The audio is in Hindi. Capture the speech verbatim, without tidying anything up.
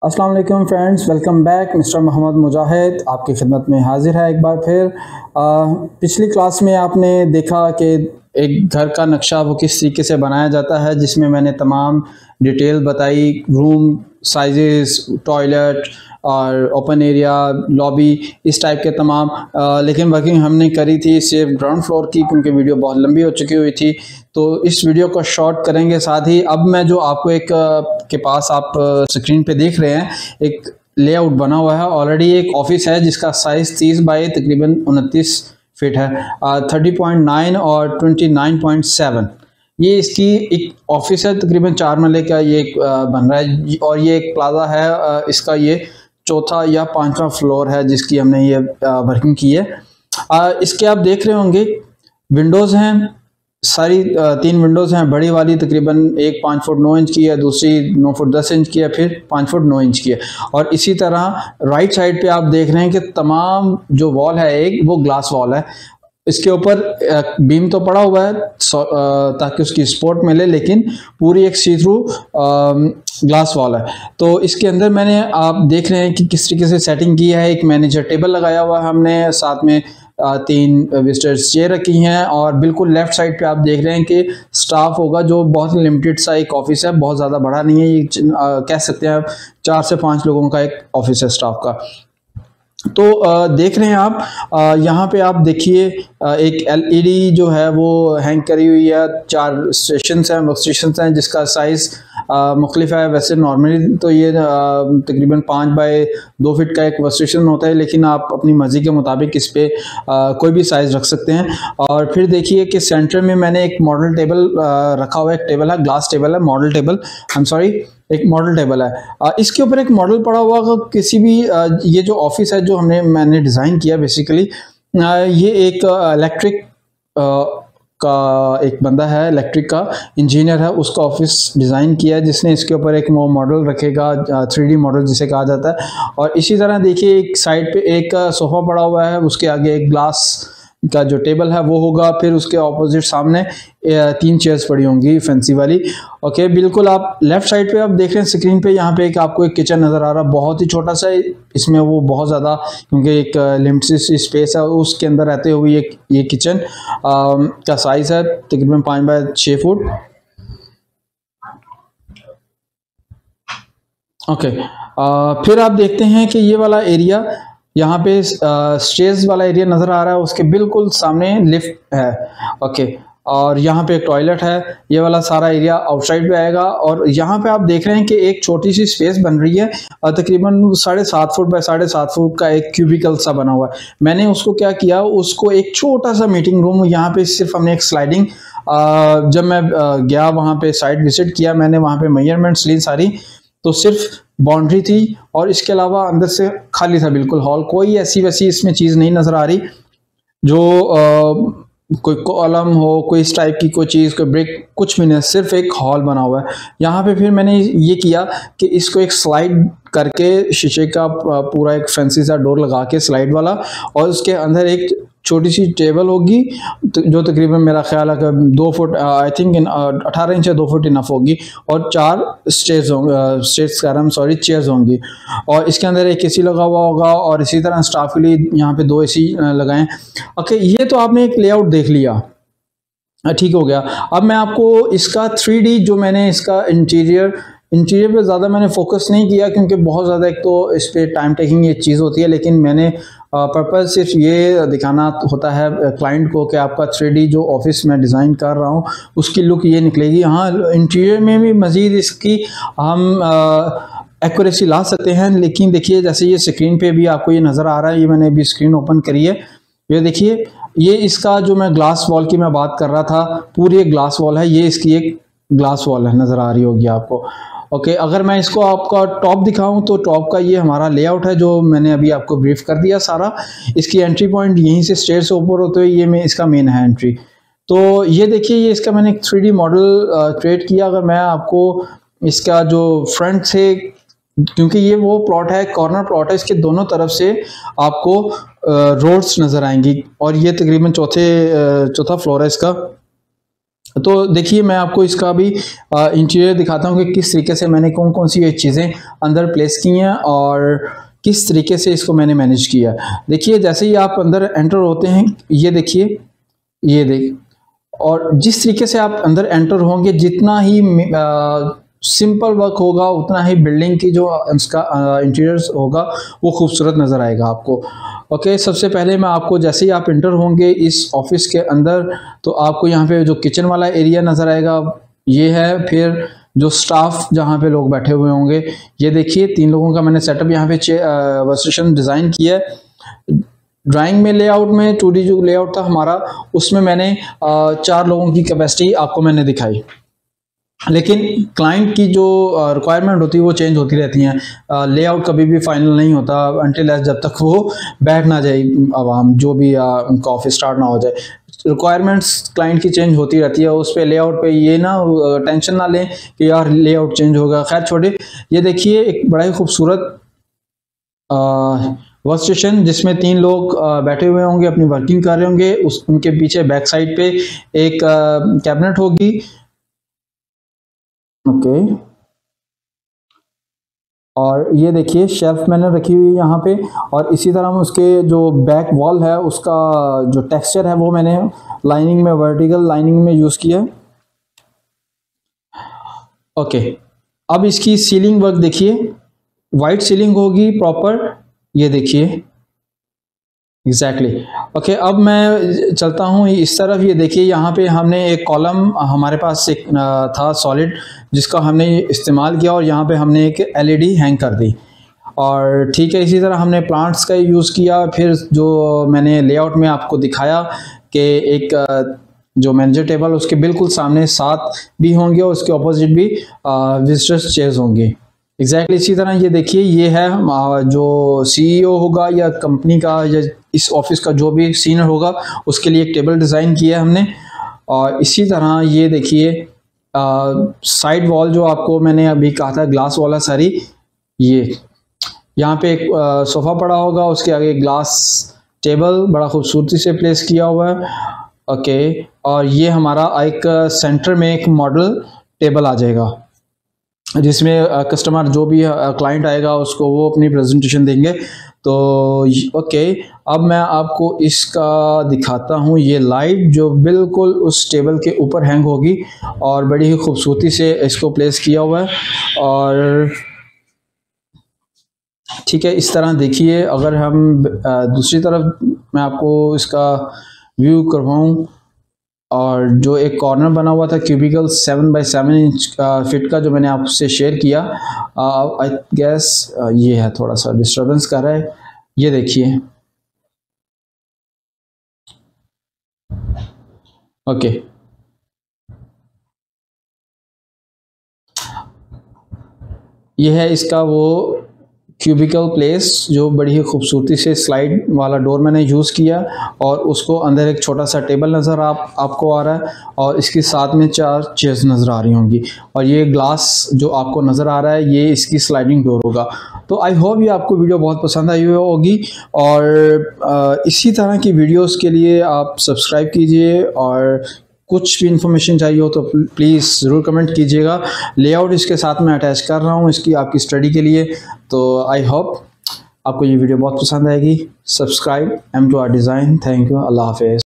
अस्सलाम वालेकुम friends, welcome back. Mister Mohammad Mujahid आपकी खिदमत में हाजिर है एक बार फिर। आ, पिछली क्लास में आपने देखा कि एक घर का नक्शा वो किस तरीके से बनाया जाता है, जिसमें मैंने तमाम डिटेल बताई, रूम साइजेस, टॉयलेट और ओपन एरिया, लॉबी, इस टाइप के तमाम। आ, लेकिन वर्किंग हमने करी थी सिर्फ ग्राउंड फ्लोर की, क्योंकि वीडियो बहुत लंबी हो चुकी हुई थी, तो इस वीडियो को शॉर्ट करेंगे। साथ ही अब मैं जो आपको एक के पास आप स्क्रीन पे देख रहे हैं, एक लेआउट बना हुआ है ऑलरेडी। एक ऑफिस है जिसका साइज़ तीस बाई तकरीबन उनतीस फीट है, थर्टी पॉइंट नाइन और ट्वेंटी नाइन पॉइंट सेवन। ये इसकी एक ऑफिस है, तकरीबन चार मरले का ये एक बन रहा है, और ये एक प्लाजा है, इसका ये चौथा या पांचवा फ्लोर है जिसकी हमने ये वर्किंग की है। इसके आप देख रहे होंगे विंडोज़ हैं, सारी तीन विंडोज़ हैं। बड़ी वाली तकरीबन एक पाँच फुट नौ इंच की है, दूसरी नौ फुट दस इंच की है, फिर पाँच फुट नौ इंच की है। और इसी तरह राइट साइड पे आप देख रहे हैं कि तमाम जो वॉल है एक वो ग्लास वॉल है। इसके ऊपर बीम तो पड़ा हुआ है ताकि उसकी सपोर्ट मिले, लेकिन पूरी एक सी थ्रू ग्लास वॉल है। तो इसके अंदर मैंने आप देख रहे हैं कि किस तरीके से सेटिंग की है। एक मैनेजर टेबल लगाया हुआ है हमने, साथ में तीन विजिटर्स चेयर रखी हैं, और बिल्कुल लेफ्ट साइड पे आप देख रहे हैं कि स्टाफ होगा, जो बहुत लिमिटेड सा एक ऑफिस है, बहुत ज़्यादा बड़ा नहीं है ये, कह सकते हैं चार से पाँच लोगों का एक ऑफिस है स्टाफ का। तो आ, देख रहे हैं आप, आ, यहाँ पे आप देखिए एक एलईडी जो है वो हैंग करी हुई है। चार स्टेशंस हैं, वर्क स्टेशंस हैं, जिसका साइज़ मुख्तलिफ है। वैसे नॉर्मली तो ये तकरीबन पाँच बाय दो फीट का एक वर्क स्टेशन होता है, लेकिन आप अपनी मर्ज़ी के मुताबिक इस पर कोई भी साइज़ रख सकते हैं। और फिर देखिए कि सेंटर में मैंने एक मॉडल टेबल रखा हुआ है, एक टेबल है, ग्लास टेबल है, model table, I am sorry, एक मॉडल टेबल है। इसके ऊपर एक मॉडल पड़ा हुआ, किसी भी ये जो ऑफिस है जो हमने मैंने डिज़ाइन किया, बेसिकली ये एक इलेक्ट्रिक का एक बंदा है, इलेक्ट्रिक का इंजीनियर है, उसका ऑफिस डिज़ाइन किया है, जिसने इसके ऊपर एक वो मॉडल रखेगा, थ्री डी मॉडल जिसे कहा जाता है। और इसी तरह देखिए एक साइड पे एक सोफ़ा पड़ा हुआ है, उसके आगे एक ग्लास का जो टेबल है वो होगा, फिर उसके ऑपोजिट सामने तीन चेयर्स पड़ी होंगी फैंसी वाली। ओके, बिल्कुल आप लेफ्ट साइड पे आप देख रहे हैं स्क्रीन पे, यहाँ पे एक आपको एक किचन नज़र आ रहा है, बहुत ही छोटा सा। इसमें वो बहुत ज़्यादा, क्योंकि एक लिमिटेड सी स्पेस है, उसके अंदर रहते हुए एक ये किचन का साइज़ है तकरीबन पाँच बाय छः फुट। ओके, फिर आप देखते हैं कि ये वाला एरिया, यहाँ पे स्टेज वाला एरिया नज़र आ रहा है, उसके बिल्कुल सामने लिफ्ट है। ओके, और यहाँ पे एक टॉयलेट है। ये वाला सारा एरिया आउटसाइड पे आएगा। और यहाँ पे आप देख रहे हैं कि एक छोटी सी स्पेस बन रही है, तकरीबन साढ़े सात फुट बाय साढ़े सात फुट का एक क्यूबिकल सा बना हुआ है। मैंने उसको क्या किया, उसको एक छोटा सा मीटिंग रूम, यहाँ पे सिर्फ हमने एक स्लाइडिंग, जब मैं गया वहाँ पे साइट विजिट किया, मैंने वहाँ पे मेजरमेंट्स ली सारी, तो सिर्फ बाउंड्री थी और इसके अलावा अंदर से खाली था बिल्कुल हॉल। कोई ऐसी वैसी इसमें चीज़ नहीं नज़र आ रही जो आ, कोई कॉलम हो, कोई इस टाइप की कोई चीज़, कोई ब्रिक, कुछ भी नहीं, सिर्फ एक हॉल बना हुआ है। यहाँ पे फिर मैंने ये किया कि इसको एक स्लाइड करके, शीशे का पूरा एक फैंसी सा डोर लगा के स्लाइड वाला, और उसके अंदर एक छोटी सी टेबल होगी जो तकरीबन मेरा ख्याल है कि दो फुट, आई थिंक अठारह इंच या दो फुट इनफ होगी, और चार स्टेज होंगे, स्टेज का नाम सॉरी चेयर्स होंगी, और इसके अंदर एक एसी लगा हुआ होगा, और इसी तरह स्टाफ के लिए यहाँ पे दो एसी लगाएं। ओके, ये तो आपने एक लेआउट देख लिया, ठीक हो गया। अब मैं आपको इसका थ्री डी जो मैंने इसका इंटीरियर इंटीरियर पे ज़्यादा मैंने फोकस नहीं किया, क्योंकि बहुत ज़्यादा एक तो इस पर टाइम टेकिंग ये चीज़ होती है, लेकिन मैंने पर्पज़ सिर्फ ये दिखाना होता है क्लाइंट को कि आपका थ्री डी जो ऑफिस में डिज़ाइन कर रहा हूँ उसकी लुक ये निकलेगी। हाँ, इंटीरियर में भी मज़ीद इसकी हम एक्यूरेसी ला सकते हैं, लेकिन देखिए जैसे ये स्क्रीन पे भी आपको ये नज़र आ रहा है, ये मैंने अभी स्क्रीन ओपन करी है, ये देखिए, ये इसका जो मैं ग्लास वॉल की मैं बात कर रहा था, पूरी एक ग्लास वॉल है, ये इसकी एक ग्लास वॉल है, नज़र आ रही होगी आपको। ओके okay, अगर मैं इसको आपका टॉप दिखाऊं तो टॉप का ये हमारा लेआउट है जो मैंने अभी आपको ब्रीफ कर दिया सारा। इसकी एंट्री पॉइंट यहीं से स्टेयर से ऊपर होते हुए ये में इसका मेन है एंट्री। तो ये देखिए, ये इसका मैंने एक थ्री डी मॉडल क्रिएट किया। अगर मैं आपको इसका जो फ्रंट से, क्योंकि ये वो प्लॉट है, कॉर्नर प्लॉट है, इसके दोनों तरफ से आपको रोड्स नज़र आएंगी, और ये तकरीबन चौथे चौथा फ्लोर है इसका, तो देखिए मैं आपको इसका भी इंटीरियर दिखाता हूँ कि किस तरीके से मैंने कौन कौन सी ये चीज़ें अंदर प्लेस की हैं और किस तरीके से इसको मैंने मैनेज किया। देखिए जैसे ही आप अंदर एंटर होते हैं, ये देखिए, ये देख, और जिस तरीके से आप अंदर एंटर होंगे, जितना ही सिंपल वर्क होगा उतना ही बिल्डिंग की जो इसका इंटीरियर होगा वो खूबसूरत नज़र आएगा आपको। ओके, सबसे पहले मैं आपको जैसे ही आप इंटर होंगे इस ऑफिस के अंदर, तो आपको यहाँ पे जो किचन वाला एरिया नज़र आएगा ये है। फिर जो स्टाफ जहाँ पे लोग बैठे हुए होंगे, ये देखिए तीन लोगों का मैंने सेटअप यहाँ पे वर्कस्टेशन डिज़ाइन किया है। ड्राइंग में लेआउट में टू डी जो लेआउट था हमारा, उसमें मैंने चार लोगों की कैपेसिटी आपको मैंने दिखाई, लेकिन क्लाइंट की जो रिक्वायरमेंट होती है वो चेंज होती रहती हैं। लेआउट कभी भी फाइनल नहीं होता अनटिल एज जब तक वो बैठ ना जाए आवाम, जो भी आ, उनका ऑफिस स्टार्ट ना हो जाए। रिक्वायरमेंट्स क्लाइंट की चेंज होती रहती है, उस पर लेआउट पे ये ना टेंशन ना लें कि यार लेआउट चेंज होगा। खैर छोड़े, ये देखिए एक बड़ा ही खूबसूरत वर्क स्टेशन जिसमें तीन लोग बैठे हुए होंगे, अपनी वर्किंग कर रहे होंगे। उस उनके पीछे बैक साइड पे एक कैबिनेट होगी। Okay okay. और ये देखिए शेल्फ मैंने रखी हुई है यहाँ पे, और इसी तरह उसके जो बैक वॉल है उसका जो टेक्सचर है वो मैंने लाइनिंग में, वर्टिकल लाइनिंग में यूज़ किया है। Okay okay. अब इसकी सीलिंग वर्क देखिए, वाइट सीलिंग होगी प्रॉपर, ये देखिए एग्जैक्टली exactly. ओके okay, अब मैं चलता हूँ इस तरफ। ये देखिए यहाँ पे हमने एक कॉलम हमारे पास एक था सॉलिड जिसका हमने इस्तेमाल किया, और यहाँ पे हमने एक एलईडी हैंग कर दी। और ठीक है, इसी तरह हमने प्लांट्स का यूज़ किया। फिर जो मैंने लेआउट में आपको दिखाया कि एक जो मैनेजर टेबल उसके बिल्कुल सामने सात भी होंगे और उसके ऑपोजिट भी विजिटर्स चेयर्स होंगे। एग्जैक्टली exactly इसी तरह ये देखिए, ये है जो सीईओ होगा या कंपनी का या इस ऑफिस का जो भी सीनियर होगा उसके लिए एक टेबल डिज़ाइन किया है हमने। और इसी तरह ये देखिए साइड वॉल जो आपको मैंने अभी कहा था ग्लास वाला सारी, ये यहाँ पे एक सोफ़ा पड़ा होगा, उसके आगे ग्लास टेबल बड़ा खूबसूरती से प्लेस किया हुआ है। ओके, और ये हमारा एक सेंटर में एक मॉडल टेबल आ जाएगा जिसमें कस्टमर जो भी क्लाइंट आएगा उसको वो अपनी प्रेजेंटेशन देंगे। तो ओके, अब मैं आपको इसका दिखाता हूँ ये लाइट जो बिल्कुल उस टेबल के ऊपर हैंग होगी, और बड़ी ही खूबसूरती से इसको प्लेस किया हुआ है। और ठीक है, इस तरह देखिए, अगर हम दूसरी तरफ मैं आपको इसका व्यू करवाऊँ, और जो एक कॉर्नर बना हुआ था cubicle seven by seven inch का फिट का जो मैंने आपसे शेयर किया, आई गेस ये है, थोड़ा सा डिस्टरबेंस कर रहा है, ये देखिए। Okay okay. ये है इसका वो क्यूबिकल प्लेस जो बड़ी ही खूबसूरती से स्लाइड वाला डोर मैंने यूज़ किया, और उसको अंदर एक छोटा सा टेबल नज़र आप आपको आ रहा है, और इसके साथ में चार चेयर्स नज़र आ रही होंगी, और ये ग्लास जो आपको नज़र आ रहा है ये इसकी स्लाइडिंग डोर होगा। तो आई होप ये आपको वीडियो बहुत पसंद आई हुई होगी, और इसी तरह की वीडियोस के लिए आप सब्सक्राइब कीजिए, और कुछ भी इंफॉर्मेशन चाहिए हो तो प्लीज़ ज़रूर कमेंट कीजिएगा। लेआउट इसके साथ में अटैच कर रहा हूँ इसकी आपकी स्टडी के लिए। तो आई होप आपको ये वीडियो बहुत पसंद आएगी। Subscribe M to R design. Thank you, अल्लाह हाफिज़।